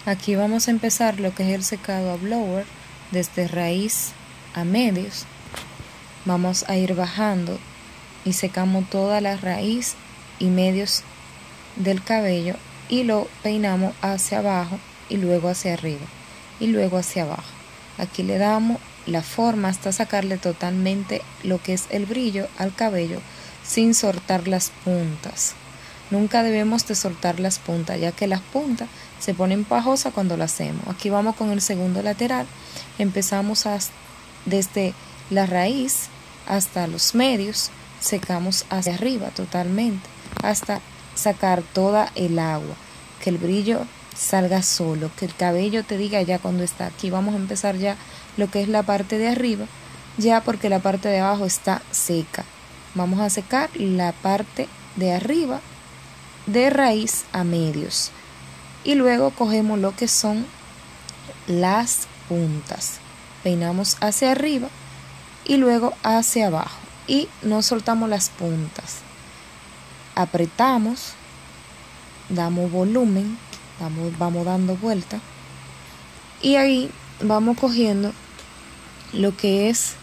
Aquí vamos a empezar lo que es el secado a blower desde raíz a medios. Vamos a ir bajando y secamos toda la raíz y medios del cabello y lo peinamos hacia abajo y luego hacia arriba y luego hacia abajo. Aquí le damos la forma hasta sacarle totalmente lo que es el brillo al cabello sin soltar las puntas. Nunca debemos de soltar las puntas, ya que las puntas se ponen pajosas cuando lo hacemos. Aquí vamos con el segundo lateral. Empezamos desde la raíz hasta los medios, secamos hacia arriba totalmente hasta sacar toda el agua, que el brillo salga solo, que el cabello te diga ya cuando está. Aquí vamos a empezar ya lo que es la parte de arriba, ya porque la parte de abajo está seca. Vamos a secar la parte de arriba de raíz a medios y luego cogemos lo que son las puntas, peinamos hacia arriba y luego hacia abajo y no soltamos las puntas, apretamos, damos volumen, vamos dando vuelta y ahí vamos cogiendo lo que es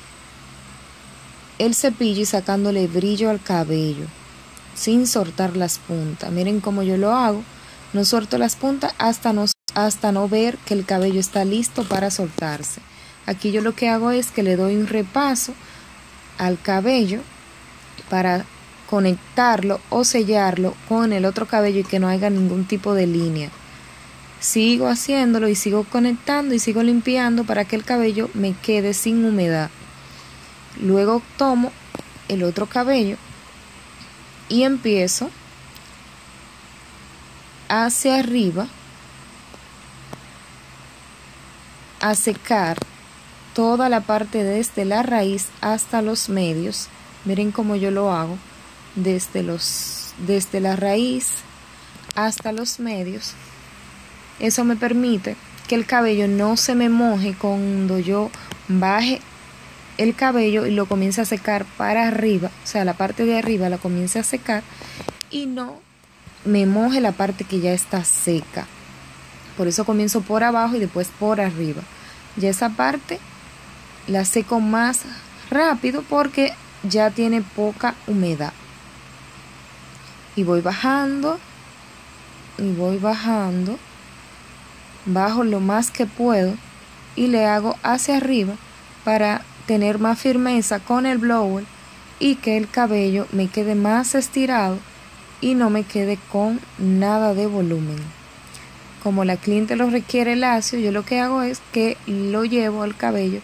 el cepillo y sacándole brillo al cabello sin soltar las puntas. Miren cómo yo lo hago, no suelto las puntas hasta no ver que el cabello está listo para soltarse. Aquí yo lo que hago es que le doy un repaso al cabello para conectarlo o sellarlo con el otro cabello y que no haya ningún tipo de línea. Sigo haciéndolo y sigo conectando y sigo limpiando para que el cabello me quede sin humedad. Luego tomo el otro cabello y empiezo hacia arriba a secar toda la parte desde la raíz hasta los medios. Miren cómo yo lo hago, desde la raíz hasta los medios. Eso me permite que el cabello no se me moje cuando yo baje el cabello y lo comience a secar para arriba, o sea, la parte de arriba la comience a secar y no me moje la parte que ya está seca. Por eso comienzo por abajo y después por arriba. Ya esa parte la seco más rápido porque ya tiene poca humedad. Y voy bajando y voy bajando, bajo lo más que puedo y le hago hacia arriba para tener más firmeza con el blower y que el cabello me quede más estirado y no me quede con nada de volumen. Como la cliente lo requiere lacio, yo lo que hago es que lo llevo al cabello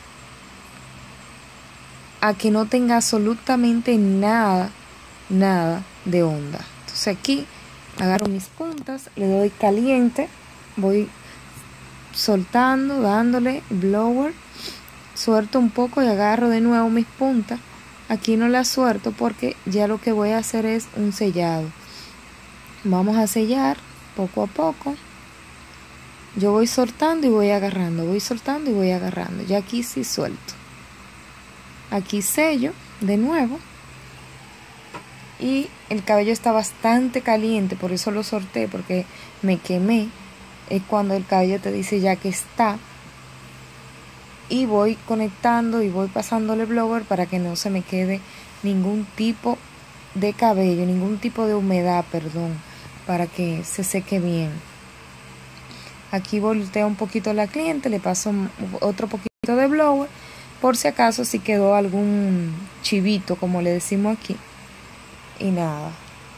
a que no tenga absolutamente nada de onda. Entonces aquí agarro mis puntas, le doy caliente, voy soltando, dándole blower, suelto un poco y agarro de nuevo mis puntas. Aquí no las suelto porque ya lo que voy a hacer es un sellado. Vamos a sellar poco a poco. Yo voy soltando y voy agarrando, voy soltando y voy agarrando. Ya aquí sí suelto. Aquí sello de nuevo. Y el cabello está bastante caliente, por eso lo solté, porque me quemé. Es cuando el cabello te dice ya que está. Y voy conectando y voy pasándole blower para que no se me quede ningún tipo de cabello, ningún tipo de humedad, perdón, para que se seque bien. Aquí volteo un poquito a la cliente, le paso otro poquito de blower por si acaso si quedó algún chivito, como le decimos aquí. Y nada.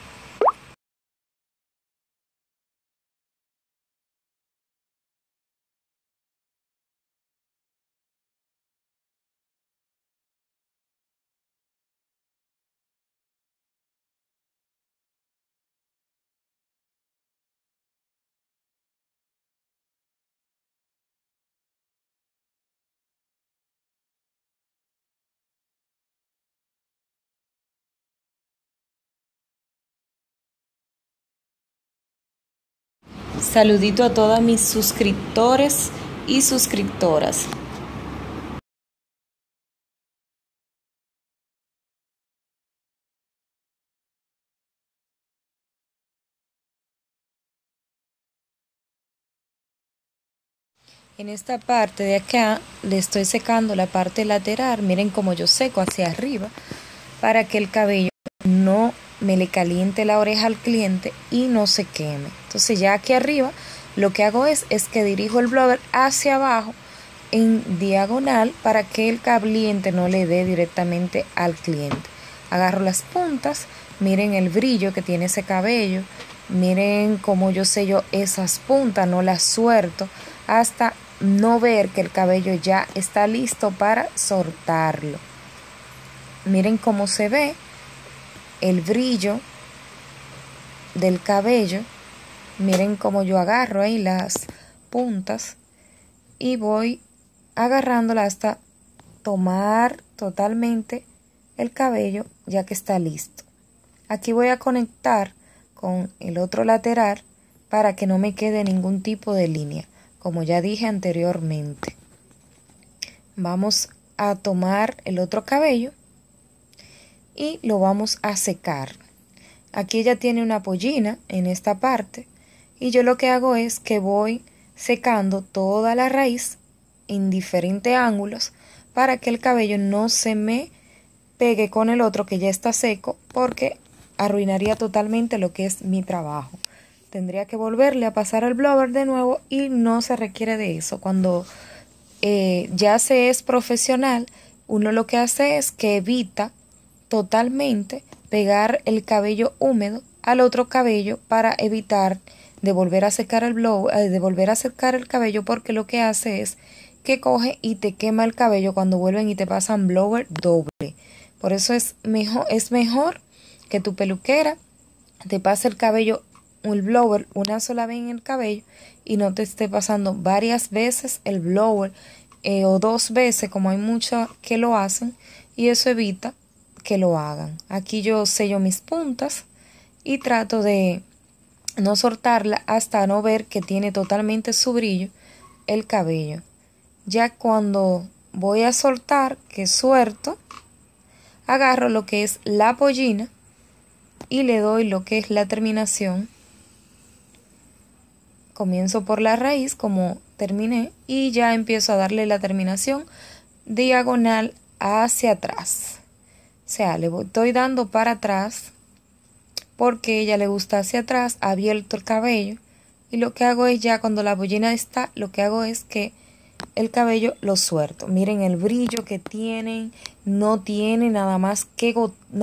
Saludito a todas mis suscriptores y suscriptoras. En esta parte de acá le estoy secando la parte lateral, miren cómo yo seco hacia arriba para que el cabello no me le caliente la oreja al cliente y no se queme. Entonces ya aquí arriba lo que hago es que dirijo el blower hacia abajo en diagonal para que el caliente no le dé directamente al cliente. Agarro las puntas, miren el brillo que tiene ese cabello, miren cómo yo sello esas puntas, no las suelto hasta no ver que el cabello ya está listo para soltarlo. Miren cómo se ve el brillo del cabello. Miren cómo yo agarro ahí las puntas y voy agarrándola hasta tomar totalmente el cabello ya que está listo. Aquí voy a conectar con el otro lateral para que no me quede ningún tipo de línea, como ya dije anteriormente. Vamos a tomar el otro cabello y lo vamos a secar. Aquí ella tiene una pollina en esta parte y yo lo que hago es que voy secando toda la raíz en diferentes ángulos para que el cabello no se me pegue con el otro que ya está seco, porque arruinaría totalmente lo que es mi trabajo. Tendría que volverle a pasar el blower de nuevo y no se requiere de eso. Cuando ya se es profesional, uno lo que hace es que evita totalmente pegar el cabello húmedo al otro cabello para evitar de volver a secar el de volver a secar el cabello, porque lo que hace es que coge y te quema el cabello cuando vuelven y te pasan blower doble. Por eso es mejor que tu peluquera te pase el cabello, el blower una sola vez en el cabello y no te esté pasando varias veces el blower o 2 veces, como hay muchos que lo hacen, y eso evita que lo hagan. Aquí yo sello mis puntas y trato de no soltarla hasta no ver que tiene totalmente su brillo el cabello. Ya cuando voy a soltar, que suelto, agarro lo que es la pollina y le doy lo que es la terminación. Comienzo por la raíz como terminé y ya empiezo a darle la terminación diagonal hacia atrás. O sea, le estoy dando para atrás porque a ella le gusta hacia atrás, abierto el cabello. Y lo que hago es ya cuando la pollina está, lo que hago es que el cabello lo suelto. Miren el brillo que tienen, no tiene nada más que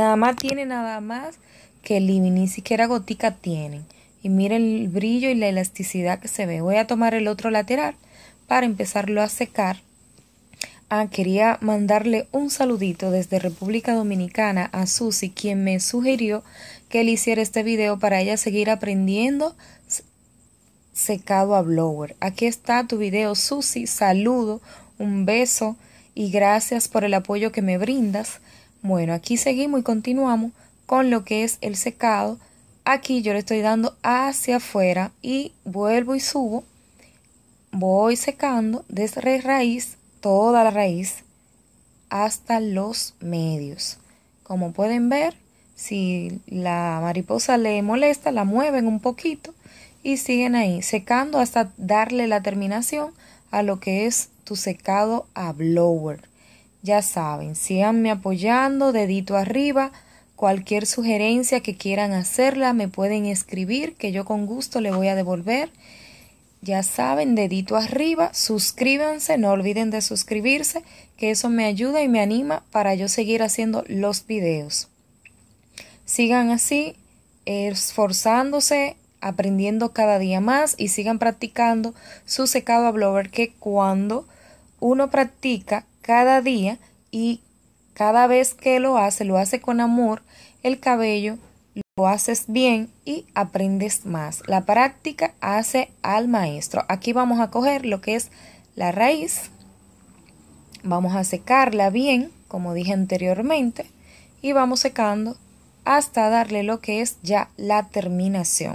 ni siquiera gotica tienen. Y miren el brillo y la elasticidad que se ve. Voy a tomar el otro lateral para empezarlo a secar. Quería mandarle un saludito desde República Dominicana a Susi, quien me sugirió que le hiciera este video para ella seguir aprendiendo secado a blower. Aquí está tu video, Susi. Saludo, un beso y gracias por el apoyo que me brindas. Bueno, aquí seguimos y continuamos con lo que es el secado. Aquí yo le estoy dando hacia afuera y vuelvo y subo. Voy secando desde raíz, toda la raíz, hasta los medios. Como pueden ver, si la mariposa le molesta, la mueven un poquito y siguen ahí secando hasta darle la terminación a lo que es tu secado a blower. Ya saben, síganme apoyando, dedito arriba. Cualquier sugerencia que quieran hacerla me pueden escribir, que yo con gusto le voy a devolver. Ya saben, dedito arriba, suscríbanse, no olviden de suscribirse, que eso me ayuda y me anima para yo seguir haciendo los videos. Sigan así, esforzándose, aprendiendo cada día más y sigan practicando su secado a blower, que cuando uno practica cada día y cada vez que lo hace con amor, el cabello lo haces bien y aprendes más. La práctica hace al maestro. Aquí vamos a coger lo que es la raíz, vamos a secarla bien, como dije anteriormente, y vamos secando hasta darle lo que es ya la terminación.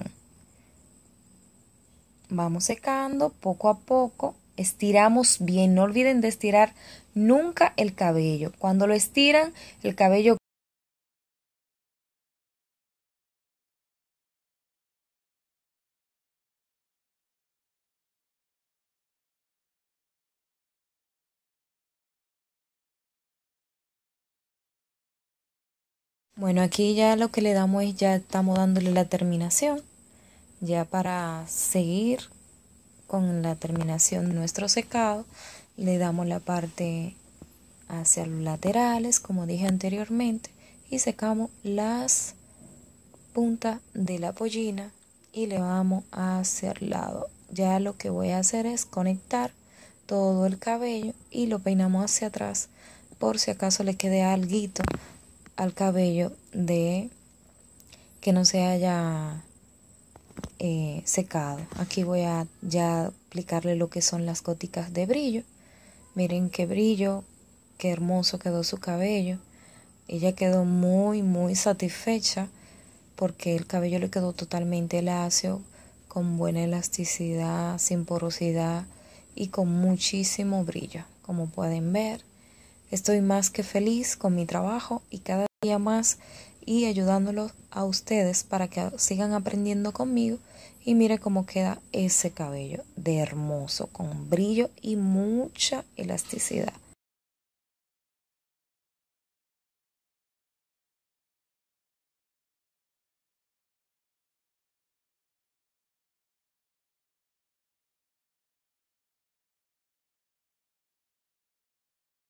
Vamos secando poco a poco, estiramos bien, no olviden de estirar nunca el cabello. Cuando lo estiran, el cabello Bueno, aquí ya lo que le damos es, ya estamos dándole la terminación, ya para seguir con la terminación de nuestro secado, le damos la parte hacia los laterales, como dije anteriormente, y secamos las puntas de la pollina y le vamos hacia el lado. Ya lo que voy a hacer es conectar todo el cabello y lo peinamos hacia atrás por si acaso le quede alguito al cabello de que no se haya secado. Aquí voy a ya aplicarle lo que son las goticas de brillo. Miren qué brillo, qué hermoso quedó su cabello. Ella quedó muy satisfecha porque el cabello le quedó totalmente lacio, con buena elasticidad, sin porosidad y con muchísimo brillo. Como pueden ver, estoy más que feliz con mi trabajo y cada día más y ayudándolos a ustedes para que sigan aprendiendo conmigo. Y mire cómo queda ese cabello de hermoso, con brillo y mucha elasticidad.